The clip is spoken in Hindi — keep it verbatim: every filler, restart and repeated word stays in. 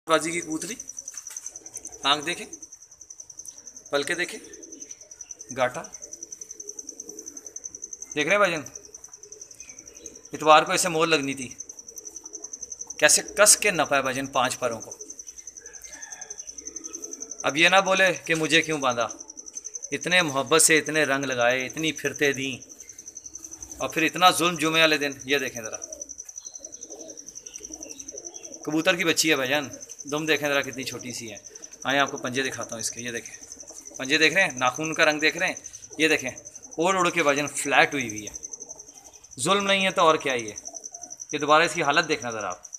बाजी की कबूतरी, आंख देखे, पलके देखे, गाटा देख रहे हैं भाईजान। इतवार को इसे मोर लगनी थी, कैसे कस के नपा है भाईजान पांच पैरों को। अब ये ना बोले कि मुझे क्यों बांधा, इतने मोहब्बत से इतने रंग लगाए, इतनी फिरते दी, और फिर इतना जुल्म जुमे वाले दिन। ये देखें ज़रा, कबूतर की बच्ची है भाईजान, दुम देखें ज़रा कितनी छोटी सी है। आए आपको पंजे दिखाता हूँ इसके, ये देखें पंजे देख रहे हैं, नाखून का रंग देख रहे हैं, ये देखें ओढ़ उड़ के भाईजान फ्लैट हुई हुई है। जुल्म नहीं है तो और क्या ही है। ये दोबारा इसकी हालत देखना ज़रा आप।